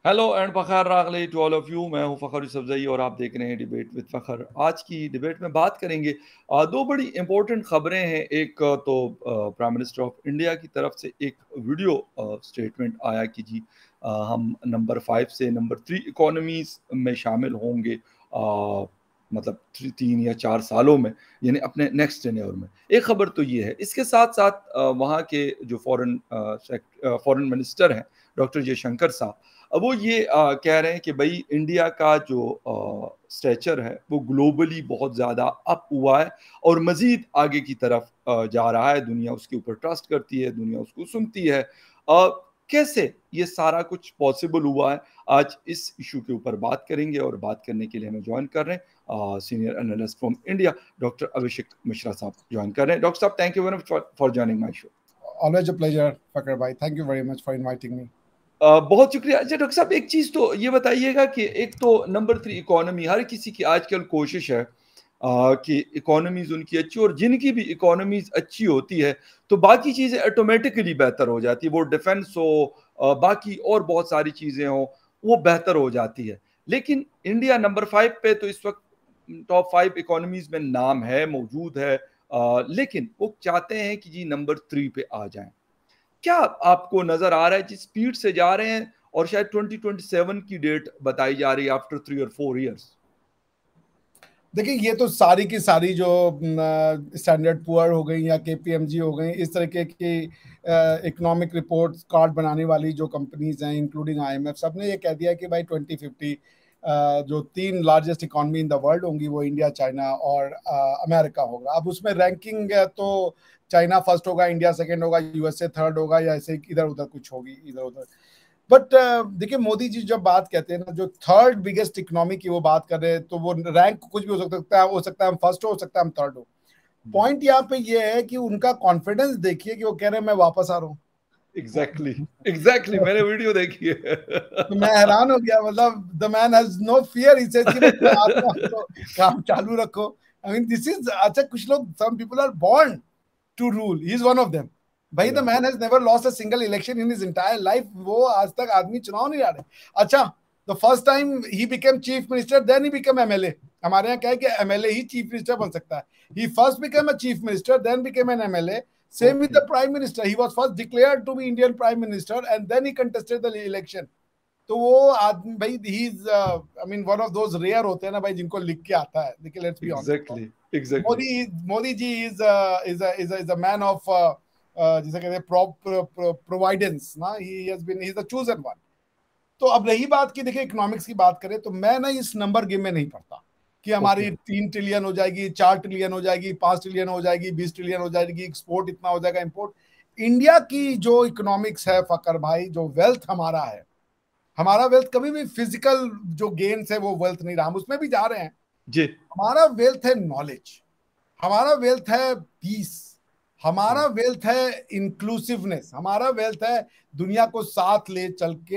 Hello and Fakhar रागले to all of you. मैं हूं फ़खर यूसुफजई और आप देख रहे हैं डिबेट विद फ़खर। आज की डिबेट में बात करेंगे दो बड़ी इंपॉर्टेंट खबरें हैं। एक तो प्राइम मिनिस्टर ऑफ इंडिया की तरफ से एक वीडियो स्टेटमेंट आया कि जी हम नंबर 5 से नंबर 3 इकोनॉमीज में शामिल होंगे, मतलब 3 या 4 सालों में, यानी अपने नेक्स्ट टेन्योर में। एक खबर तो ये है। इसके साथ साथ वहाँ के जो फॉरेन मिनिस्टर हैं डॉक्टर जयशंकर साहब, अब वो ये कह रहे हैं कि भाई इंडिया का जो स्टेचर है वो ग्लोबली बहुत ज़्यादा अप हुआ है और मज़ीद आगे की तरफ जा रहा है। दुनिया उसके ऊपर ट्रस्ट करती है, दुनिया उसको सुनती है। कैसे ये सारा कुछ पॉसिबल हुआ है, आज इस इशू के ऊपर बात करेंगे। और बात करने के लिए हमें ज्वाइन कर रहे हैं senior analyst from India doctor Abhishek Mishra साहब ज्वाइन कर रहे हैं। डॉक्टर साहब, thank you very much for joining my show. Always a pleasure, Fakar bhai. Thank you very much for inviting me. बहुत शुक्रिया। अच्छा डॉक्टर साहब, एक चीज़ तो ये बताइएगा कि एक तो नंबर 3 इकोनॉमी, हर किसी की आजकल कोशिश है कि इकोनॉमीज उनकी अच्छी, और जिनकी भी इकोनॉमीज अच्छी होती है तो बाकी चीज़ें ऑटोमेटिकली बेहतर हो जाती है। वो डिफेंस हो, बाकी और बहुत सारी चीज़ें हो, वो बेहतर हो जाती है। लेकिन इंडिया नंबर 5 पे तो इस वक्त टॉप 5 इकोनॉमीज में नाम है, मौजूद है, लेकिन वो चाहते हैं कि जी नंबर 3 पे आ जाएं। क्या आपको नजर आ रहा है जिस स्पीड से जा रहे हैं, और शायद 2027 की डेट बताई जा रही है आफ्टर 3 और 4 इयर्स? देखिए, ये तो सारी की सारी जो स्टैंडर्ड पुअर हो गई या केपीएमजी हो गई, इस तरह की इकोनॉमिक रिपोर्ट कार्ड बनाने वाली जो कंपनीज हैं, इंक्लूडिंग आईएमएफ, सब ने ये कह दिया कि भाई 2050 जो 3 largest economy in the world होंगी वो इंडिया, चाइना और अमेरिका होगा। अब उसमें रैंकिंग तो चाइना फर्स्ट होगा, इंडिया सेकेंड होगा, यूएसए थर्ड होगा, या ऐसे इधर उधर कुछ होगी इधर उधर। बट देखिए, मोदी जी जब बात कहते हैं ना, जो थर्ड बिगेस्ट इकोनॉमी की वो बात कर रहे हैं, तो वो रैंक कुछ भी हो सकता है हम फर्स्ट हो सकता है हम थर्ड हो। पॉइंट यहाँ पे ये है कि उनका कॉन्फिडेंस देखिए कि वो कह रहे हैं मैं वापस आ रहा हूँ। एग्जैक्टली मैंने वीडियो देखी है। तो मैं हैरान हो गया, मतलब the man has no fear, he says कि मैं आ रहा हूँ तो काम चालू रखो। आई मीन दिस इज, अच्छा कुछ लोग, some people are born to rule, he is one of them. भाई the man has never lost a single election in his entire life. वो आज तक आदमी चुनाव नहीं लड़े। अच्छा, the first time he became chief minister, then he became MLA. हमारे यहाँ क्या है कि एमएलए ही चीफ मिनिस्टर बन सकता है। He first became a chief minister, then became an MLA. Same with the prime minister. He was first declared to be Indian prime minister and then he contested the election. तो वो आदमी भाई, he is I mean one of those rare होते हैं ना भाई जिनको लिख के आता है। देखिए, let's be honest, exactly Modi ji is a man of, जिसे कहते हैं प्रोवाइडेंस ना। He has been, he is the chosen one. तो अब रही बात की, देखिए इकोनॉमिक्स की बात करें तो मैं ना इस नंबर गेम में नहीं पड़ता कि हमारी 3 ट्रिलियन हो जाएगी, 4 ट्रिलियन हो जाएगी, 5 ट्रिलियन हो जाएगी, 20 ट्रिलियन हो जाएगी, एक्सपोर्ट इतना हो जाएगा, इंपोर्ट। इंडिया की जो इकोनॉमिक्स है फकर भाई, जो वेल्थ हमारा है, हमारा वेल्थ कभी भी फिजिकल जो गेन्स है वो वेल्थ नहीं रहा, हम उसमें भी जा रहे हैं जी। हमारा वेल्थ है नॉलेज, हमारा वेल्थ है पीस, हमारा वेल्थ है इंक्लूसिवनेस, हमारा वेल्थ है दुनिया को साथ ले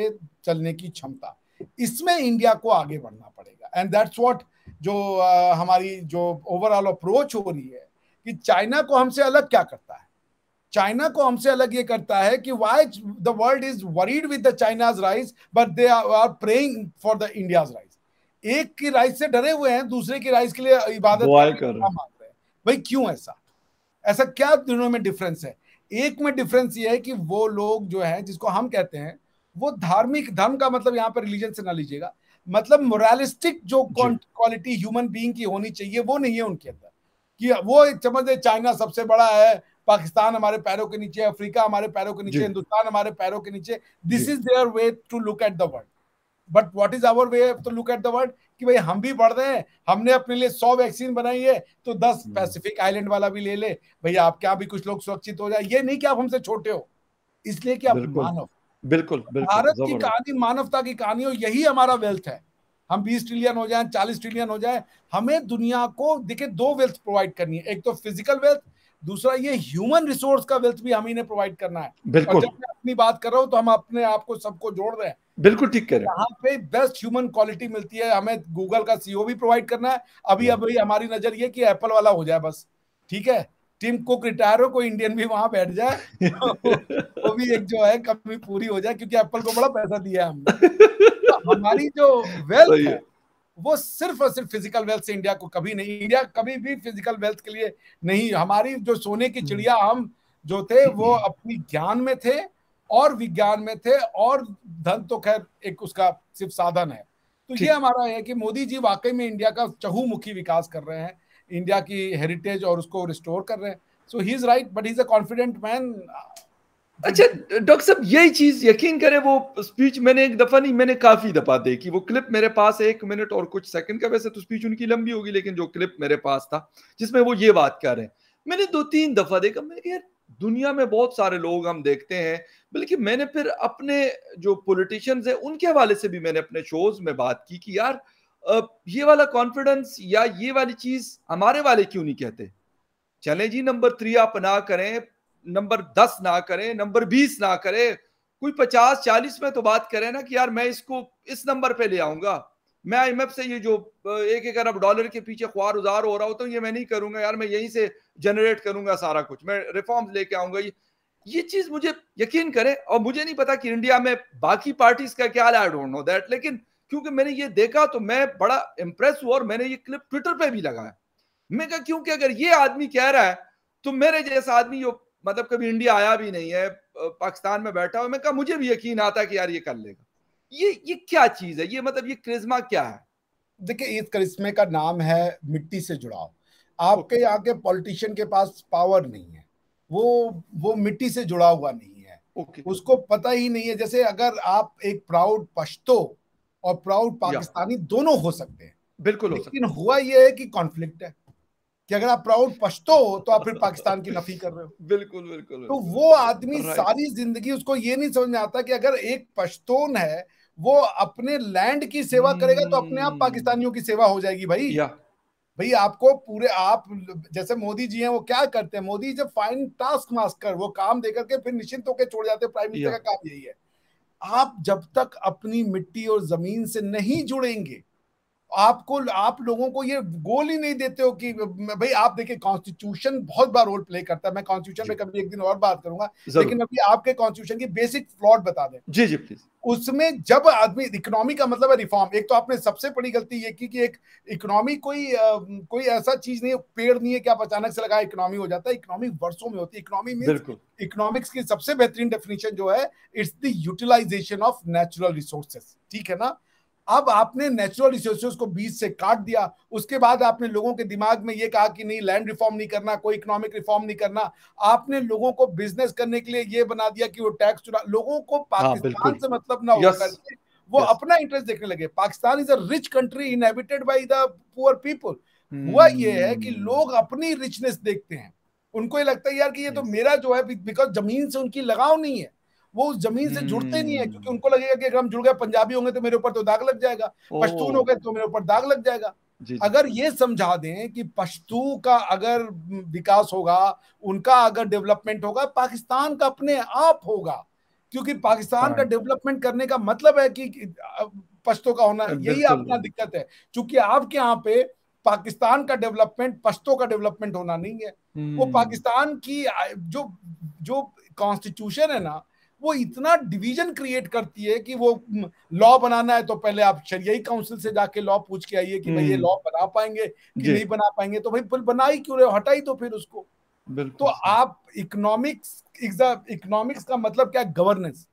चलने की क्षमता। इसमें इंडिया को आगे बढ़ना पड़ेगा। एंड दैट्स व्हाट जो हमारी जो ओवरऑल अप्रोच हो रही है कि चाइना को हमसे अलग क्या करता है। चाइना को हमसे अलग ये करता है कि why the world is worried with the China's rise but they are praying for the India's rise. एक की राइस से डरे हुए हैं, दूसरे की राइस के लिए इबादत दुआएं कर कर रहे हैं। मांग रहे हैं। भाई क्यों ऐसा, ऐसा क्या दोनों में डिफरेंस है? एक में डिफरेंस ये है कि वो लोग जो है जिसको हम कहते हैं, वो धार्मिक, धर्म का मतलब यहाँ पर रिलीजन से ना लीजिएगा, मतलब मोरालिस्टिक जो क्वालिटी ह्यूमन बीइंग की होनी चाहिए वो नहीं है उनके अंदर। कि वो एक समझ है चाइना सबसे बड़ा है, पाकिस्तान हमारे पैरों के नीचे, अफ्रीका हमारे पैरों के नीचे, हिंदुस्तान हमारे पैरों के नीचे। This is their way to look at the world. But what is our way to look at the world कि भाई हम भी बढ़ रहे हैं, हमने अपने लिए 100 वैक्सीन बनाई है तो 10 पैसिफिक आइलैंड वाला भी ले ले भैया, आप क्या भी कुछ लोग सुरक्षित हो जाए। ये नहीं कि आप हमसे छोटे हो, इसलिए कि आप मानव। बिल्कुल भारत की कहानी मानवता की कहानी हो, यही हमारा वेल्थ है। हम 20 ट्रिलियन हो जाए, 40 ट्रिलियन हो जाए, हमें दुनिया को देखिए 2 वेल्थ प्रोवाइड करनी है। एक तो फिजिकल वेल्थ, दूसरा ये ह्यूमन रिसोर्स का वेल्थ भी हम ही ने प्रोवाइड करना है। और जब मैं अपनी बात कर रहा हूं तो हम अपने आप को सबको जोड़ रहे हैं। बिल्कुल ठीक कह रहे हैं। यहाँ पे बेस्ट ह्यूमन क्वालिटी मिलती है, हमें गूगल का सीईओ भी प्रोवाइड करना है। अभी हमारी नजर ये कि एप्पल वाला हो जाए बस, ठीक है। टिम कुक रिटायर हो, कोई इंडियन भी वहां बैठ जाए वो भी एक जो है कमी पूरी हो जाए, क्योंकि एप्पल को बड़ा पैसा दिया है हमने। तो हमारी जो वेल्थ सही है है। वो सिर्फ और सिर्फ फिजिकल वेल्थ से इंडिया को कभी नहीं, इंडिया कभी भी फिजिकल वेल्थ के लिए नहीं, हमारी जो सोने की चिड़िया हम जो थे वो अपनी ज्ञान में थे और विज्ञान में थे, और धन तो खैर एक उसका सिर्फ साधन है। तो ये ठीक। हमारा है कि मोदी जी वाकई में इंडिया का चहुमुखी विकास कर रहे हैं, इंडिया की हेरिटेज और उसको रिस्टोर कर रहे हैं। So he is right, but he is a confident man. अच्छा डॉक्टर साहब, यही चीज यकीन करें, वो स्पीच मैंने एक दफा नहीं, मैंने काफी दफा देखी। वो क्लिप मेरे पास 1 मिनट और कुछ सेकंड का, वैसे तो स्पीच उनकी लंबी होगी, लेकिन जो क्लिप मेरे पास था जिसमें वो ये बात कर रहे हैं, मैंने 2-3 दफा देखा। मैंने कहा यार, दुनिया में बहुत सारे लोग हम देखते हैं, बल्कि मैंने फिर अपने जो पॉलिटिशियंस हैं उनके हवाले से भी मैंने अपने शोज में बात की कि यार ये वाला कॉन्फिडेंस या ये वाली चीज हमारे वाले क्यों नहीं कहते। चले जी, नंबर 3 आप ना करें, नंबर 10 ना करें, नंबर 20 ना करें, कोई 50-40 में तो बात करें ना कि यार मैं इसको इस नंबर पे ले आऊंगा। मैं आईएमएफ से ये जो 1-1 अरब डॉलर के पीछे ख्वार उजार हो रहा हो, तो ये मैं नहीं करूंगा यार, मैं यहीं से जनरेट करूंगा सारा कुछ, मैं रिफॉर्म्स लेके आऊंगा। ये चीज मुझे यकीन करें, और मुझे नहीं पता कि इंडिया में बाकी पार्टीज का क्या, आई डोंट नो दैट, लेकिन क्योंकि मैंने ये देखा तो मैं बड़ा इंप्रेस हुआ, और मैंने ये क्लिप ट्विटर पे भी लगाया। मैं कहा क्योंकि अगर ये आदमी कह रहा है, तो मेरे जैसा आदमी जो मतलब कभी इंडिया आया भी नहीं है, पाकिस्तान में बैठा हुआ, मैं कहा मुझे भी यकीन आता है कि यार ये कर लेगा। ये क्या चीज है, ये मतलब ये क्रिज्मा क्या है? देखिए, इस करिश्मे का नाम है मिट्टी से जुड़ाव। ओके। आपके यहाँ के पॉलिटिशियन के पास पावर नहीं है, वो मिट्टी से जुड़ा हुआ नहीं है, ओके। उसको पता ही नहीं है। जैसे अगर आप एक प्राउड पश्तो और प्राउड या पाकिस्तानी दोनों हो सकते हैं, बिल्कुल हो लेकिन सकता हुआ ये है कि कॉन्फ्लिक्ट है कि अगर आप प्राउड पश्तो हो तो आप फिर पाकिस्तान की नफी कर रहे हो। बिल्कुल बिल्कुल तो बिल्कुल। वो आदमी राइट। सारी जिंदगी, उसको ये नहीं समझ में आता कि अगर एक पश्तून है वो अपने लैंड की सेवा करेगा तो अपने आप पाकिस्तानियों की सेवा हो जाएगी। भाई या भाई आपको पूरे, आप जैसे मोदी जी हैं, वो क्या करते हैं, मोदी जब फाइन टास्क मास्टर, वो काम देकर के फिर निश्चिंत होकर छोड़ जाते हैं। प्राइम मिनिस्टर या का काम यही है। आप जब तक अपनी मिट्टी और जमीन से नहीं जुड़ेंगे, आपको, आप लोगों को ये गोल ही नहीं देते हो कि भाई आप देखिए, कॉन्स्टिट्यूशन बहुत बार रोल प्ले करता है। मैं कॉन्स्टिट्यूशन पे जी कभी एक दिन और बात करूंगा, लेकिन जरूर। अभी आपके कॉन्स्टिट्यूशन की बेसिक फ्लॉट बता दें। जी जी प्लीज। उसमें जब आदमी, इकोनॉमी का मतलब है रिफॉर्म। एक तो आपने सबसे बड़ी गलती ये की कि एक इकोनॉमी कोई ऐसा चीज नहीं है, पेड़ नहीं है कि आप अचानक से लगाए इकोनॉमी हो जाता है। इकोनॉमी वर्षों में होती है। इकोनॉमी मींस, बिल्कुल। इकोनॉमिक्स की सबसे बेहतरीन डेफिनेशन जो है, it's the utilization of natural resources. ठीक है ना। अब आपने नेचुरल रिसोर्सेज को बीच से काट दिया, उसके बाद आपने लोगों के दिमाग में ये कहा कि नहीं, लैंड रिफॉर्म नहीं करना, कोई इकोनॉमिक रिफॉर्म नहीं करना। आपने लोगों को बिजनेस करने के लिए ये बना दिया कि वो टैक्स चुरा, लोगों को हाँ पाकिस्तान बिल्कुल। से मतलब ना यस होकर के वो यस। अपना इंटरेस्ट देखने लगे। Pakistan is a rich country inhabited by the poor people. हुआ ये है कि लोग अपनी रिचनेस देखते हैं, उनको ये लगता है यार कि ये तो यस। मेरा जो है, बिकॉज जमीन से उनकी लगाव नहीं है, वो उस जमीन से जुड़ते नहीं है, क्योंकि उनको लगेगा कि अगर हम जुड़ गए, पंजाबी होंगे तो मेरे ऊपर तो दाग लग जाएगा, ओ। पश्तून हो गए तो मेरे ऊपर दाग लग जाएगा। जी जी। अगर ये समझा दें कि पश्तू का अगर विकास होगा, उनका अगर डेवलपमेंट होगा, पाकिस्तान का अपने आप होगा। क्योंकि पाकिस्तान का फाइन। डेवलपमेंट करने का मतलब है कि पश्तो का होना, यही बिल्कुल। अपना दिक्कत है। क्योंकि आपके यहाँ पे पाकिस्तान का डेवलपमेंट पष्टों का डेवलपमेंट होना नहीं है। वो पाकिस्तान की जो जो कॉन्स्टिट्यूशन है ना, वो इतना डिवीजन क्रिएट करती है कि वो लॉ बनाना है तो पहले आप शरियाई काउंसिल से जाके लॉ पूछ के आइए कि भाई ये लॉ बना पाएंगे कि जी नहीं बना पाएंगे। तो भाई फिर बना ही क्यों रहे हो, हटा ही तो फिर उसको। तो बिल्कुल सही। आप इकोनॉमिक्स, इकोनॉमिक्स का मतलब क्या, गवर्नेंस।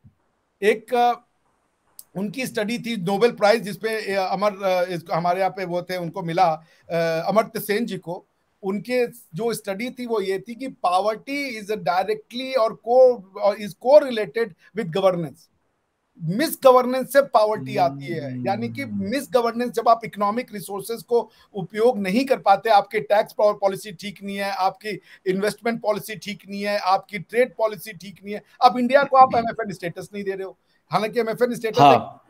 एक उनकी स्टडी थी, नोबेल प्राइज जिसपे हमारे यहाँ पे वो थे, उनको मिला, अमर्त्य सेन जी को। उनके जो स्टडी थी वो ये थी कि पावर्टी इज डायरेक्टली और को related with governance. Misgovernance से पावर्टी आती है, यानी कि मिस गवर्नेंस, जब आप इकोनॉमिक रिसोर्सेज को उपयोग नहीं कर पाते, आपकी टैक्स पॉलिसी ठीक नहीं है, आपकी इन्वेस्टमेंट पॉलिसी ठीक नहीं है, आपकी ट्रेड पॉलिसी ठीक नहीं है। अब इंडिया को आप एमएफएन स्टेटस नहीं दे रहे हो, हालांकि एमएफएन स्टेटस हाँ।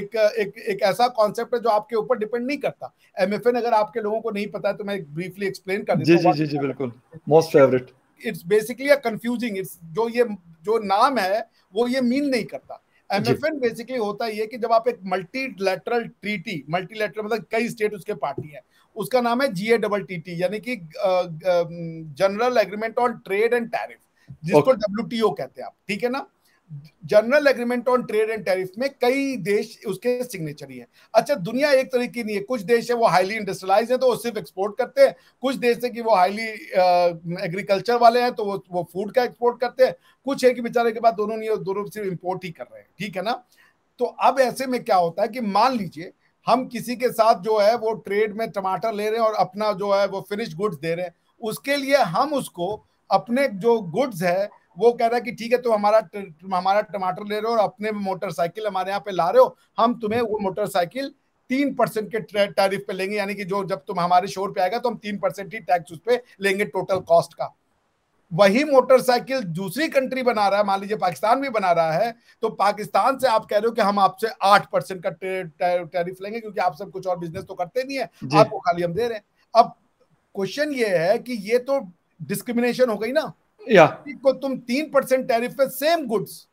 एक ऐसा कॉन्सेप्ट है जो आपके ऊपर डिपेंड नहीं करता। एमएफएन, अगर आपके लोगों को नहीं पता है तो मैं ब्रीफली एक्सप्लेन कर जी देता जी हूँ। जी जी बिल्कुल। Most favourite. It's basically a confusing, it's जो नाम है वो ये मीन नहीं करता। जी। एमएफएन बेसिकली होता है ये कि जब आप एक मल्टीलैटरल ट्रीटी, मल्टीलैटरल मतलब कई स्टेट उसके पार्टी हैं, उसका नाम है GATT, यानी कि general agreement on trade and tariff, जिसको ओके। WTO कहते हैं आप, ठीक है ना। General agreement on trade and tariff में कई देश उसके सिग्नेचरी हैं। अच्छा, दुनिया एक तरह की नहीं है, कुछ देश है वो हाईली इंडस्ट्रियलाइज है तो वो सिर्फ एक्सपोर्ट करते हैं, कुछ देश है कि वो हाईली एग्रीकल्चर वाले हैं तो वो फूड का एक्सपोर्ट करते हैं, कुछ है कि बेचारे के पास दोनों नहीं है, दोनों सिर्फ इंपोर्ट ही कर रहे हैं, ठीक है ना। तो अब ऐसे में क्या होता है कि मान लीजिए हम किसी के साथ जो है वो ट्रेड में टमाटर ले रहे हैं और अपना जो है वो फिनिश गुड्स दे रहे हैं, उसके लिए हम उसको अपने जो गुड्स है वो कह रहा है कि ठीक है, तो हमारा टमाटर ले रहे हो और अपने मोटरसाइकिल हमारे यहाँ पे ला रहे हो, हम तुम्हें वो मोटरसाइकिल 3% के टैरिफ पे लेंगे, यानी कि जो जब तुम हमारे शोर पे आएगा तो हम 3% ही टैक्स उस पे लेंगे टोटल कॉस्ट का। वही मोटरसाइकिल दूसरी कंट्री बना रहा है, मान लीजिए पाकिस्तान भी बना रहा है, तो पाकिस्तान से आप कह रहे हो कि हम आपसे 8% का टैरिफ लेंगे क्योंकि आप सब कुछ और बिजनेस तो करते नहीं है, आपको खाली हम दे रहे हैं। अब क्वेश्चन ये है कि ये तो डिस्क्रिमिनेशन हो गई ना, या को तुम 3% टैरिफ पे सेम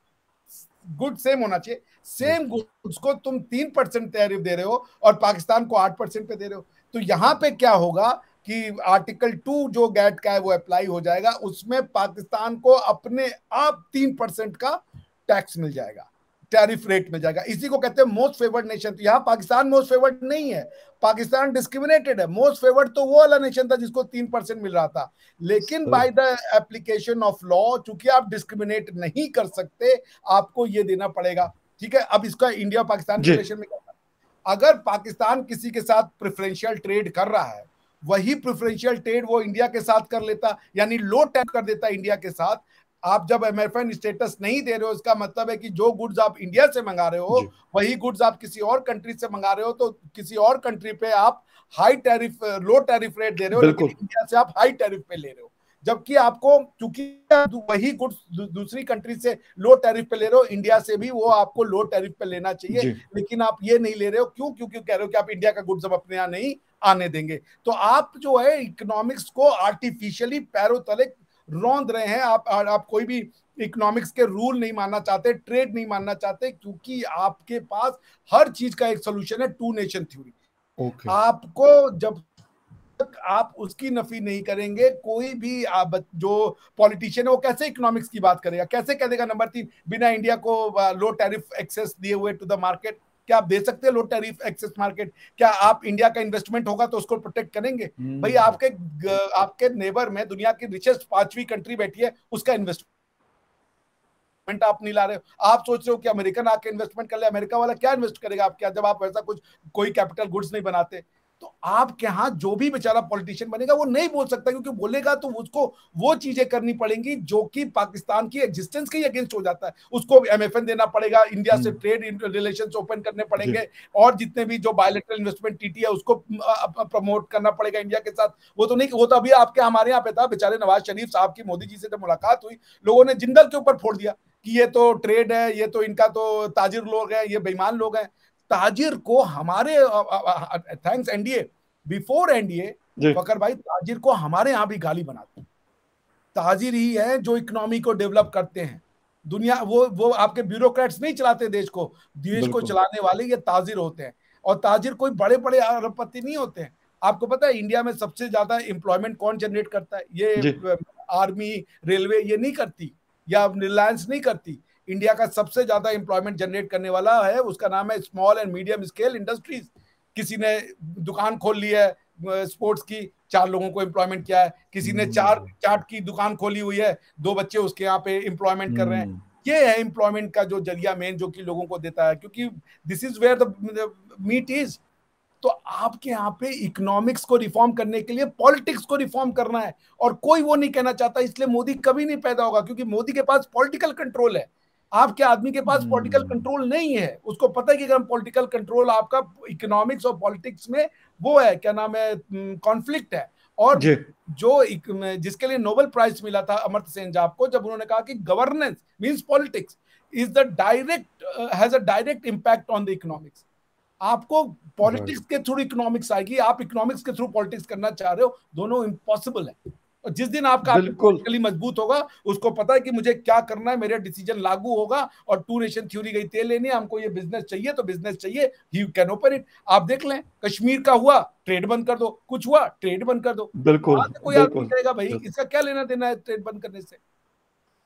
गुड सेम होना चाहिए, सेम गुड्स को तुम 3% टैरिफ दे रहे हो और पाकिस्तान को 8% पे दे रहे हो, तो यहां पे क्या होगा कि आर्टिकल 2 जो गैट का है वो अप्लाई हो जाएगा, उसमें पाकिस्तान को अपने आप 3% का टैक्स मिल जाएगा, टैरिफ रेट मिल जाएगा। इसी को कहते हैं मोस्ट फेवर्ड नेशन। तो यहाँ पाकिस्तान मोस्ट फेवर्ड नहीं है, पाकिस्तान डिस्क्रिमिनेटेड है। मोस्ट फेवर्ड तो वो वाला नेशन था जिसको 3% मिल रहा था, लेकिन by the application of law चूंकि आप डिस्क्रिमिनेट नहीं कर सकते, आपको ये देना पड़ेगा, ठीक है। अब इसका इंडिया पाकिस्तान के रिलेशन में क्या, अगर पाकिस्तान किसी के साथ प्रेफरेंशियल ट्रेड कर रहा है, वही प्रेफरेंशियल ट्रेड वो इंडिया के साथ कर लेता, यानी लो टैक्स कर देता इंडिया के साथ। आप जब एमएफएन स्टेटस नहीं दे रहे हो, इसका मतलब है कि जो गुड्स आप इंडिया से मंगा रहे हो वही गुड्स आप किसी और कंट्री से मंगा रहे हो, तो किसी और कंट्री पे आप high tariff low tariff rate दे रहे हो, लेकिन इंडिया से आप हाई टैरिफ पे ले रहे हो, जबकि आपको चूंकि वही गुड्स दूसरी कंट्री से लो टैरिफ पे ले रहे हो, इंडिया से भी वो आपको लो टैरिफ पे लेना चाहिए, लेकिन आप ये नहीं ले रहे हो। क्यों? क्योंकि कह रहे हो कि आप इंडिया का गुड्स अब अपने यहाँ नहीं आने देंगे। तो आप जो है इकोनॉमिक्स को आर्टिफिशियली पैरों तले रौंद रहे हैं। आप कोई भी इकोनॉमिक्स के रूल नहीं मानना चाहते, ट्रेड नहीं मानना चाहते, क्योंकि आपके पास हर चीज का एक सोल्यूशन है, टू नेशन थ्योरी। आपको जब तक आप उसकी नफी नहीं करेंगे, कोई भी जो पॉलिटिशियन है वो कैसे इकोनॉमिक्स की बात करेगा, कैसे कह देगा नंबर 3 बिना इंडिया को लो टैरिफ एक्सेस दिए हुए टू द मार्केट। क्या आप दे सकते हैं लो टैरिफ एक्सेस मार्केट? क्या आप इंडिया का इन्वेस्टमेंट होगा तो उसको प्रोटेक्ट करेंगे? भाई आपके नेबर में दुनिया की रिचेस्ट 5वीं कंट्री बैठी है, उसका इन्वेस्टमेंट आप नहीं ला रहे हो। आप सोच रहे हो कि अमेरिकन आके इन्वेस्टमेंट कर ले, अमेरिका वाला क्या इन्वेस्ट करेगा आप, क्या जब आप वैसा कुछ कोई कैपिटल गुड्स नहीं बनाते। तो आपके यहाँ जो भी बेचारा पॉलिटिशियन बनेगा वो नहीं बोल सकता, क्योंकि बोलेगा तो उसको वो चीजें करनी पड़ेंगी जो कि पाकिस्तान की एग्जिस्टेंस के अगेंस्ट हो जाता है। उसको एमएफएन देना पड़ेगा, इंडिया से ट्रेड रिलेशंस ओपन करने पड़ेंगे, और जितने भी जो बायलैटरल इन्वेस्टमेंट टीटी है उसको प्रमोट करना पड़ेगा इंडिया के साथ। वो तो नहीं, वो तो अभी आपके हमारे यहाँ पे था, बेचारे नवाज शरीफ साहब की मोदी जी से जब मुलाकात हुई, लोगों ने जिंदल के ऊपर फोड़ दिया कि ये तो ट्रेड है, ये तो इनका तो ताजिर लोग हैं, ये बेईमान लोग हैं। ताजिर को हमारे thanks NDA, before NDA Fakhar भाई, ताजिर को हमारे यहां भी गाली बनाते हैं। ताजिर ही है जो इकोनॉमी को डेवलप करते हैं। दुनिया वो आपके ब्यूरोक्रेट्स नहीं चलाते देश को, देश को चलाने वाले ये ताजिर होते हैं। और ताजिर कोई बड़े बड़े अरबपति नहीं होते हैं। आपको पता है इंडिया में सबसे ज्यादा एम्प्लॉयमेंट कौन जनरेट करता है? ये आर्मी, रेलवे ये नहीं करती, या रिलायंस नहीं करती। इंडिया का सबसे ज्यादा एम्प्लॉयमेंट जनरेट करने वाला है, उसका नाम है small and medium scale industries. किसी ने दुकान खोल ली है स्पोर्ट्स की, 4 लोगों को एम्प्लॉयमेंट किया है। किसी ने चाट की दुकान खोली हुई है, 2 बच्चे उसके यहाँ पे एम्प्लॉयमेंट कर रहे हैं। ये है एम्प्लॉयमेंट का जो जरिया मेन, जो कि लोगों को देता है, क्योंकि this is where the meat is. तो आपके यहाँ पे इकोनॉमिक्स को रिफॉर्म करने के लिए पॉलिटिक्स को रिफॉर्म करना है, और कोई वो नहीं कहना चाहता, इसलिए मोदी कभी नहीं पैदा होगा, क्योंकि मोदी के पास पॉलिटिकल कंट्रोल है। आपके आदमी के पास पॉलिटिकल कंट्रोल नहीं है। उसको पता है कि अगर पॉलिटिकल कंट्रोल आपका इकोनॉमिक्स और पॉलिटिक्स में वो है, क्या नाम है, कॉन्फ्लिक्ट है। और जो जिसके लिए नोबेल प्राइज मिला था अमर्त्य सेन साहब को, जब उन्होंने कहा कि governance means politics is the direct has a direct impact on the economics. आपको पॉलिटिक्स के थ्रू इकोनॉमिक्स आएगी, आप इकोनॉमिक्स के थ्रू पॉलिटिक्स करना चाह रहे हो, दोनों इम्पॉसिबल है। और जिस दिन आपका पॉलिटिकली मजबूत होगा, उसको पता है कि मुझे क्या करना है, मेरा डिसीजन लागू होगा, और टू नेशन थ्योरी गई तेल लेनी है, हमको ये बिजनेस चाहिए तो बिजनेस चाहिए, ही कैन ओपन इट। आप देख लें, कश्मीर का हुआ ट्रेड बंद कर दो, कुछ हुआ ट्रेड बंद कर दो। बिल्कुल कोई आदमी कहेगा भाई इसका क्या लेना देना है ट्रेड बंद करने से।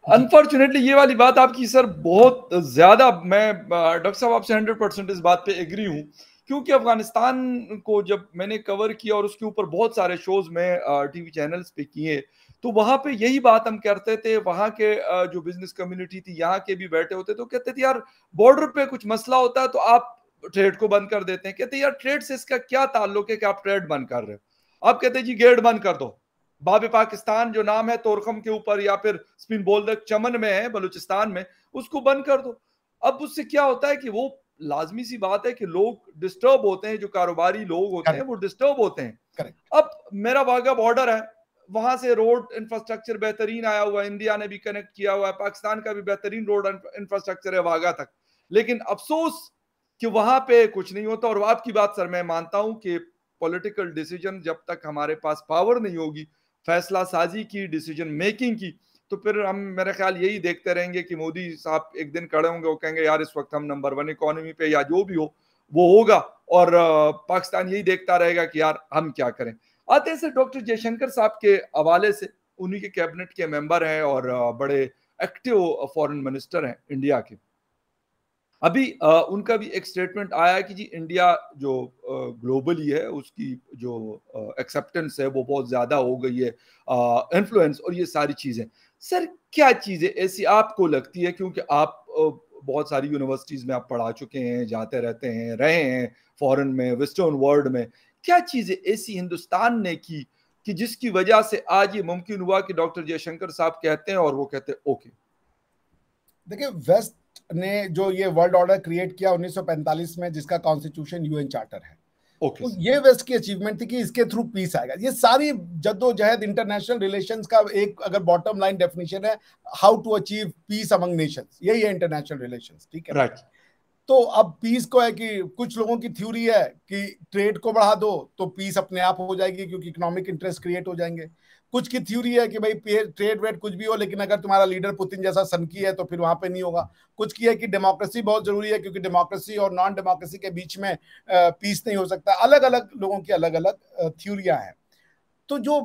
अनफॉर्चुनेटली ये वाली बात आपकी सर बहुत ज्यादा, मैं डॉक्टर साहब आपसे 100% इस बात पे एग्री हूँ, क्योंकि अफगानिस्तान को जब मैंने कवर किया और उसके ऊपर बहुत सारे शोज में टीवी चैनल्स पे किए, तो वहां पे यही बात हम करते थे। वहां के जो बिजनेस कम्युनिटी थी, यहाँ के भी बैठे होते तो कहते थे यार बॉर्डर पे कुछ मसला होता है तो आप ट्रेड को बंद कर देते हैं। कहते यार ट्रेड से इसका क्या ताल्लुक है कि आप ट्रेड बंद कर रहे हो। आप कहते जी गेट बंद कर दो, बाबे पाकिस्तान जो नाम है तोरखम के ऊपर, या फिर स्पिन बोल्डर चमन में है बलूचिस्तान में, उसको बंद कर दो। अब उससे क्या होता है कि वो लाजमी सी बात है कि लोग डिस्टर्ब होते हैं, जो कारोबारी लोग होते हैं वो डिस्टर्ब होते हैं। अब मेरा वाघा बॉर्डर है, वहां से रोड इंफ्रास्ट्रक्चर बेहतरीन आया हुआ है, इंडिया ने भी कनेक्ट किया हुआ है, पाकिस्तान का भी बेहतरीन रोड इंफ्रास्ट्रक्चर है वाघा तक, लेकिन अफसोस कि वहां पे कुछ नहीं होता। और आपकी बात सर मैं मानता हूं कि पॉलिटिकल डिसीजन जब तक हमारे पास पावर नहीं होगी फैसला साजी की, डिसीजन मेकिंग की, तो फिर हम मेरे ख्याल यही देखते रहेंगे कि मोदी साहब एक दिन खड़े होंगे, वो कहेंगे यार इस वक्त हम नंबर 1 इकोनॉमी पे, या जो भी हो वो होगा, और पाकिस्तान यही देखता रहेगा कि यार हम क्या करें। आते हैं सर डॉक्टर जयशंकर साहब के हवाले से, उन्हीं के कैबिनेट के मेंबर हैं और बड़े एक्टिव फॉरेन मिनिस्टर हैं इंडिया के। अभी उनका भी एक स्टेटमेंट आया है कि जी इंडिया जो ग्लोबली है उसकी जो एक्सेप्टेंस है वो बहुत ज्यादा हो गई है, इन्फ्लुएंस और ये सारी चीजें। सर क्या चीजें ऐसी आपको लगती है, क्योंकि आप बहुत सारी यूनिवर्सिटीज में आप पढ़ा चुके हैं, जाते रहते हैं, रहे हैं फॉरेन में, वेस्टर्न वर्ल्ड में, क्या चीजें ऐसी हिंदुस्तान ने की कि जिसकी वजह से आज ये मुमकिन हुआ कि डॉक्टर जयशंकर साहब कहते हैं और वो कहते हैं ओके। देखिए वेस्ट ने जो ये वर्ल्ड ऑर्डर क्रिएट किया 1945 में, जिसका कॉन्स्टिट्यूशन यूएन चार्टर है, तो ये वेस्ट की अचीवमेंट थी कि इसके थ्रू पीस आएगा। ये सारी जद्दोजहद इंटरनेशनल रिलेशंस का एक अगर बॉटम लाइन डेफिनेशन है, how to achieve peace among nations, यही है इंटरनेशनल रिलेशंस, ठीक है। राइट। तो अब पीस को है कि कुछ लोगों की थ्योरी है कि ट्रेड को बढ़ा दो तो पीस अपने आप हो जाएगी, क्योंकि इकोनॉमिक इंटरेस्ट क्रिएट हो जाएंगे। कुछ की थ्योरी है कि भाई ट्रेड वेड कुछ भी हो, लेकिन अगर तुम्हारा लीडर पुतिन जैसा सनकी है तो फिर वहां पे नहीं होगा। कुछ की है कि डेमोक्रेसी बहुत जरूरी है, क्योंकि डेमोक्रेसी और नॉन डेमोक्रेसी के बीच में पीस नहीं हो सकता। अलग अलग लोगों की अलग अलग थ्योरियां हैं। तो जो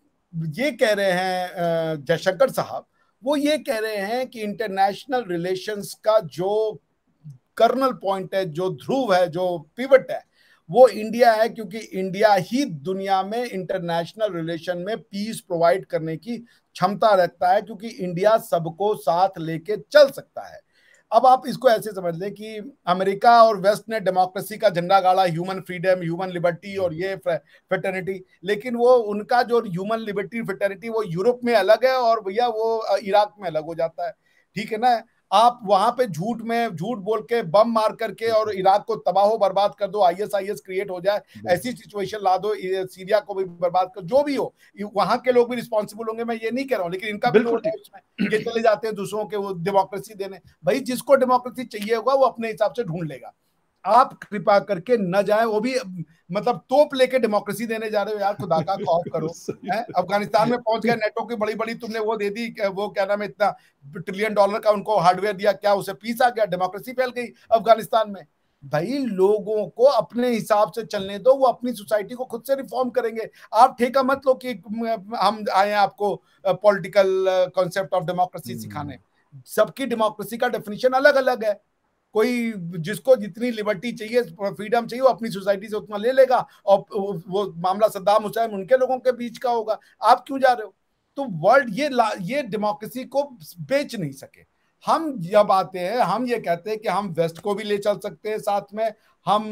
ये कह रहे हैं जयशंकर साहब, वो ये कह रहे हैं कि इंटरनेशनल रिलेशंस का जो कर्नल पॉइंट है, जो ध्रुव है, जो पिवट है, वो इंडिया है, क्योंकि इंडिया ही दुनिया में इंटरनेशनल रिलेशन में पीस प्रोवाइड करने की क्षमता रखता है, क्योंकि इंडिया सबको साथ लेके चल सकता है। अब आप इसको ऐसे समझ लें कि अमेरिका और वेस्ट ने डेमोक्रेसी का झंडा गाड़ा, ह्यूमन फ्रीडम, ह्यूमन लिबर्टी और ये फ्रेटर्निटी, लेकिन वो उनका जो ह्यूमन लिबर्टी फ्रेटर्निटी वो यूरोप में अलग है और भैया वो इराक में अलग हो जाता है, ठीक है ना। आप वहां पे झूठ बोल के बम मार करके और इराक को तबाह बर्बाद कर दो, आईएसआईएस क्रिएट हो जाए, ऐसी सिचुएशन ला दो, सीरिया को भी बर्बाद कर, जो भी हो वहां के लोग भी रिस्पॉन्सिबल होंगे, मैं ये नहीं कह रहा हूं, लेकिन इनका भी रोल है उसमें। ये चले जाते हैं दूसरों के वो डेमोक्रेसी देने, भाई जिसको डेमोक्रेसी चाहिए होगा वो अपने हिसाब से ढूंढ लेगा। आप कृपा करके न जाए, वो भी मतलब तोप लेके डेमोक्रेसी देने जा रहे हो यार, खुदा का खौफ करो। अफगानिस्तान में पहुंच गए, नेटो की बड़ी बड़ी तुमने वो दे दी, वो क्या नाम है, इतना $1 ट्रिलियन का उनको हार्डवेयर दिया, क्या उसे पीस आ गया, डेमोक्रेसी फैल गई अफगानिस्तान में। भाई लोगों को अपने हिसाब से चलने दो, वो अपनी सोसाइटी को खुद से रिफॉर्म करेंगे। आप ठेका मत लो कि हम आए आपको पॉलिटिकल कॉन्सेप्ट ऑफ डेमोक्रेसी सिखाने। सबकी डेमोक्रेसी का डेफिनेशन अलग अलग है। कोई जिसको जितनी लिबर्टी चाहिए, फ्रीडम चाहिए, वो अपनी सोसाइटी से उतना ले लेगा, और वो मामला सद्दाम हुसैन उनके लोगों के बीच का होगा। आप क्यों जा रहे हो? तो वर्ल्ड ये डेमोक्रेसी को बेच नहीं सके। हम जब आते हैं, हम ये कहते हैं कि हम वेस्ट को भी ले चल सकते हैं साथ में, हम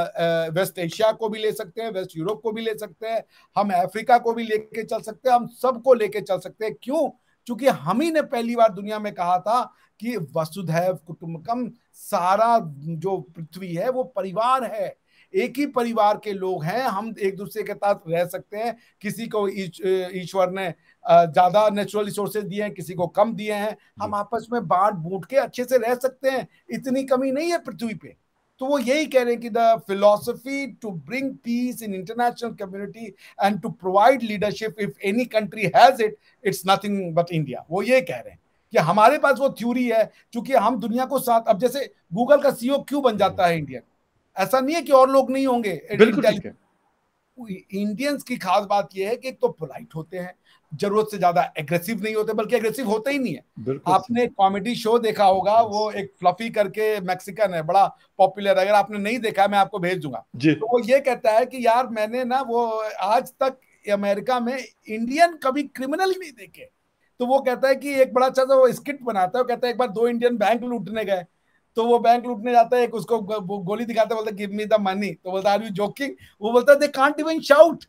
वेस्ट एशिया को भी ले सकते हैं, वेस्ट यूरोप को भी ले सकते हैं, हम अफ्रीका को भी लेके चल सकते हैं, हम सबको लेके चल सकते हैं। क्यों? क्योंकि हम ही ने पहली बार दुनिया में कहा था कि वसुधैव कुटुंबकम, सारा जो पृथ्वी है वो परिवार है, एक ही परिवार के लोग हैं, हम एक दूसरे के साथ रह सकते हैं। किसी को ईश्वर ने ज्यादा नेचुरल रिसोर्सेज दिए हैं, किसी को कम दिए हैं, हम आपस में बांट बूट के अच्छे से रह सकते हैं, इतनी कमी नहीं है पृथ्वी पे। तो वो यही कह रहे हैं कि the philosophy to bring peace in international community and to provide leadership, if any country has it, it's nothing but India. वो ये कह रहे हैं कि हमारे पास वो थ्योरी है, क्योंकि हम दुनिया को साथ, अब जैसे गूगल का सीईओ क्यों बन जाता है इंडियन, ऐसा नहीं है कि और लोग नहीं होंगे, बिल्कुल ठीक है। इंडियंस की खास बात यह है कि एक तो पोलाइट होते हैं, जरूरत से ज्यादा एग्रेसिव नहीं होते, बल्कि एग्रेसिव होते ही नहीं है। बिल्कुल आपने कॉमेडी शो देखा होगा, वो एक फ्लफी करके मैक्सिकन है, बड़ा पॉपुलर, अगर आपने नहीं देखा मैं आपको भेज दूंगा। जी। तो वो ये कहता है कि यार मैंने ना वो आज तक अमेरिका में इंडियन कभी क्रिमिनल ही नहीं देखे। तो वो कहता है कि एक बड़ा अच्छा सा वो स्किट बनाता है, वो कहता है एक बार दो इंडियन बैंक लूटने गए, तो वो बैंक लूटने जाता है, एक उसको गोली दिखाता है, बोलता है गिव मी द मनी, तो बोलता है आर यू जोकिंग, वो बोलता है दे कांट इवन शाउट।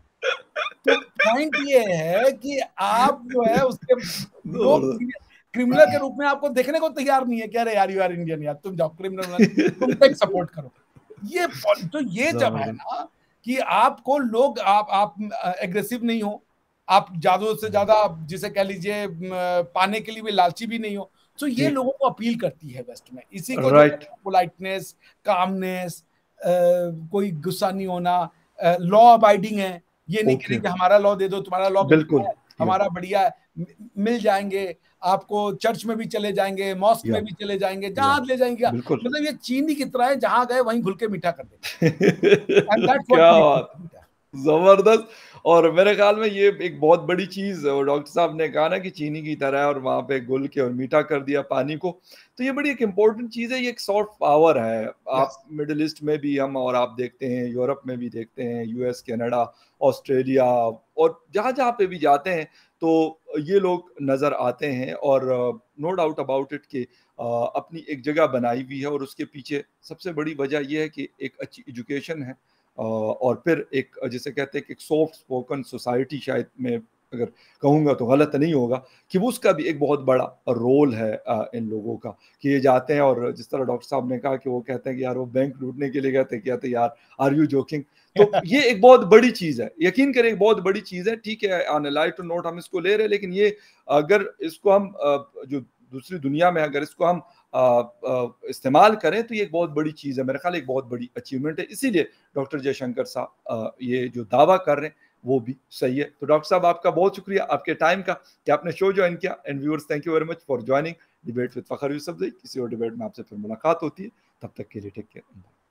तो पॉइंट ये है कि आप जो है उसके लोग क्रिमिनल के रूप में आपको देखने को तैयार नहीं है, कह रहे यार यू आर इंडियन, यार तुम जाओ क्रिमिनल, तुम टेक सपोर्ट करो। ये तो ये जब है ना कि आपको लोग आप एग्रेसिव नहीं हो, आप ज्यादा से ज्यादा जिसे कह लीजिए पाने के लिए भी लालची भी नहीं हो, तो ये लोगों को अपील करती है वेस्ट में, इसी को जो राइट। पोलाइटनेस, कामनेस, कोई गुस्सा नहीं होना, लॉ अबाइडिंग है, ये नहीं कह रही कि हमारा लॉ दे दो, तुम्हारा लॉ बिल्कुल। है, हमारा बढ़िया है, मिल जाएंगे आपको, चर्च में भी चले जाएंगे, मॉस्क में भी चले जाएंगे, जहां ले जाएंगे, बिल्कुल। मतलब ये चीनी की तरह है, जहां गए वहीं घुल के मीठा कर देंगे। एंड दैट्स व्हाट क्या वी बात, जबरदस्त। और मेरे ख्याल में ये एक बहुत बड़ी चीज डॉक्टर साहब ने कहा ना कि चीनी की तरह है, और वहां पे घुल के और मीठा कर दिया पानी को, तो ये बड़ी एक इम्पोर्टेंट चीज है, ये एक सॉफ्ट पावर है। आप मिडिल ईस्ट में भी हम और आप देखते हैं, यूरोप में भी देखते हैं, यूएस, कनाडा, ऑस्ट्रेलिया, और जहां जहां पे भी जाते हैं तो ये लोग नजर आते हैं। और नो डाउट अबाउट इट कि अपनी एक जगह बनाई हुई है, और उसके पीछे सबसे बड़ी वजह यह है कि एक अच्छी एजुकेशन है, और फिर एक जिसे कहते हैं कि एक सॉफ्ट स्पोकन सोसाइटी, शायद मैं अगर कहूँगा तो गलत नहीं होगा, कि वो उसका भी एक बहुत बड़ा रोल है इन लोगों का, कि ये जाते हैं और जिस तरह डॉक्टर साहब ने कहा कि वो कहते हैं कि यार वो बैंक लूटने के लिए कहते यार आर यू जोकिंग। तो ये एक बहुत बड़ी चीज है, यकीन करें एक बहुत बड़ी चीज है। ठीक है, ऑन लाइट नोट हम इसको ले रहे हैं, लेकिन ये अगर इसको हम जो दूसरी दुनिया में अगर इसको हम इस्तेमाल करें तो ये एक बहुत बड़ी चीज है, मेरे ख्याल एक बहुत बड़ी अचीवमेंट है। इसीलिए डॉक्टर जयशंकर साहब ये जो दावा कर रहे हैं वो भी सही है। तो डॉक्टर साहब आपका बहुत शुक्रिया आपके टाइम का कि आपने शो ज्वाइन किया, and viewers thank you very much for joining debate with Fakhar Yousafzai. किसी और डिबेट में आपसे फिर मुलाकात होती है, तब तक के लिए टेक केयर।